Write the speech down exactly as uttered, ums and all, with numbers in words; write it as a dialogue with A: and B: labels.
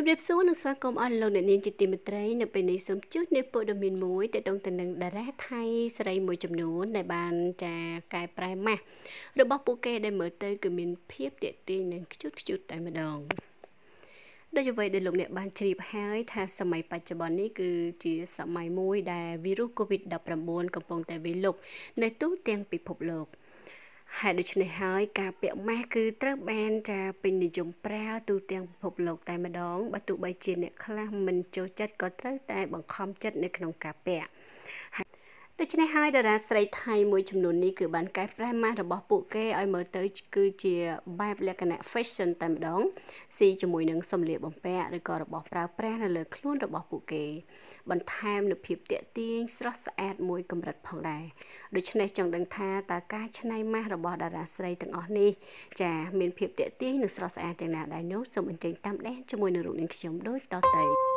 A: ជំរាបសួរនិងស្វាគមន៍អស់លោកអ្នកនាងជាទីមេត្រីនៅពេលនេះសូមជួបនៃព័ត៌មានមួយទាក់ទងទៅនឹងតារាថៃស្រីមួយចំនួនដែលបានចាកែប្រែម៉ាស់របស់ពួកគេដែលមើលទៅគឺមានភាពទាក់ទាញនិងខ្ជូតខ្ជូតតែម្ដងដោយអ្វីដែលលោកអ្នកបានជ្រាបហើយថាសម័យបច្ចុប្បន្ននេះគឺជាសម័យមួយដែលវីរុស កូវីដ ដប់ប្រាំបួន កំពុងតែវាយលុកនៅទូទាំងពិភពលោកហើយដូច្នេះហើយការពាក់ម៉ាស់គឺត្រូវបានចាពេញនិយមប្រើទូទាំងពិភពលោកតែម្ដងបើទោះបីជាអ្នកខ្លះមិនចូលចិត្តក៏ត្រូវតែបង្ខំចិត្តនៅក្នុងការពាក់ដូច្នេះហើយតារាស្រីថៃមួយចំនួននេះគឺបានកែប្រែម៉ាស់របស់ពួកគេឲ្យមើលទៅគឺជាបែបលក្ខណៈ fashion តែម្ដងស៊ីជាមួយនឹងសម្លៀកបំពាក់ឬក៏របស់ប្រើប្រាស់នៅលើខ្លួនរបស់ពួកគេបន្ថែមនូវភាពទាក់ទាញស្រស់ស្អាតមួយកម្រិតផងដែរដូច្នេះចង់ដឹងថាតើការច្នៃម៉ាស់របស់តារាស្រីទាំងអស់នេះចាមានភាពទាក់ទាញនិងស្រស់ស្អាតយ៉ាងណាដែរនោះសូមអញ្ជើញតាមដានជាមួយនឹងរូបនាងខ្ញុំដូចតទៅ